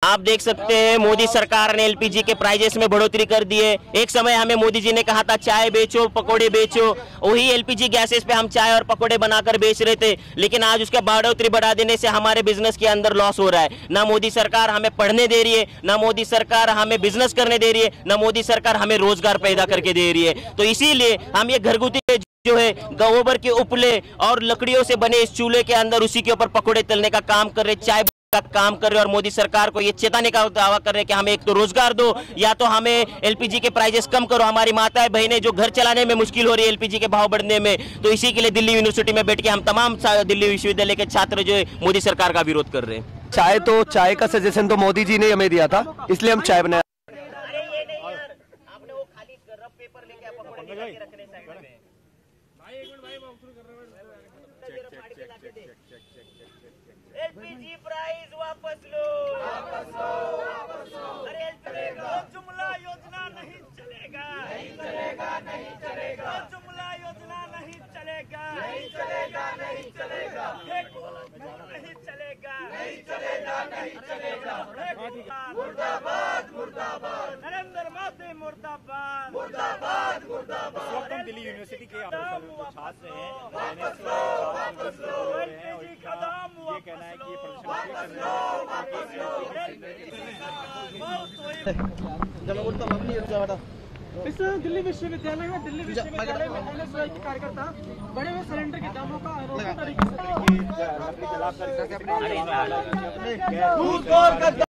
आप देख सकते हैं मोदी सरकार ने एलपीजी के प्राइजेस में बढ़ोतरी कर दी है। एक समय हमें मोदी जी ने कहा था चाय बेचो पकोड़े बेचो, वही एलपीजी गैसेस पे हम चाय और पकोड़े बनाकर बेच रहे थे, लेकिन आज उसका बढ़ोतरी बढ़ा देने से हमारे बिजनेस के अंदर लॉस हो रहा है। ना मोदी सरकार हमें पढ़ने दे रही है, ना मोदी सरकार हमें बिजनेस करने दे रही है, ना मोदी सरकार हमें रोजगार पैदा करके दे रही है। तो इसीलिए हम ये घरगुती जो है गोबर के उपले और लकड़ियों से बने इस चूल्हे के अंदर उसी के ऊपर पकोड़े तलने का काम कर रहे, चाय का काम कर रहे और मोदी सरकार को ये चेताने का दावा कर रहे हैं कि हमें एक तो रोजगार दो या तो हमें एलपीजी के प्राइजेस कम करो। हमारी माताएं बहनें जो घर चलाने में मुश्किल हो रही है एलपीजी के भाव बढ़ने में, तो इसी के लिए दिल्ली यूनिवर्सिटी में बैठ के हम तमाम दिल्ली विश्वविद्यालय के छात्र जो है मोदी सरकार का विरोध कर रहे हैं। चाय का सजेशन तो मोदी जी ने हमें दिया था, इसलिए हम चाय बनाए। एलपीजी प्राइस वापस लो, वापस लो, वापस लो। अरे जुमला योजना नहीं चलेगा, नहीं चलेगा, नहीं चलेगा। जुमला योजना नहीं चलेगा, नहीं चलेगा, नहीं चलेगा। नहीं चलेगा, नहीं चलेगा, नहीं चलेगा। मुर्दाबाद, मुर्दाबाद। नरेंद्र मोदी मुर्दाबाद, मुर्दाबाद, मुर्दाबाद। इस वक्त हम दिल्ली यूनिवर्सिटी के छात्र हैं, वापस लो, वापस लो। एलपीजी का दाम ये कहना है कि ये इस दिल्ली विश्वविद्यालय में एनएसयूआई के कार्यकर्ता बड़े हुए सिलेंडर के दामों का आरोप तरीके से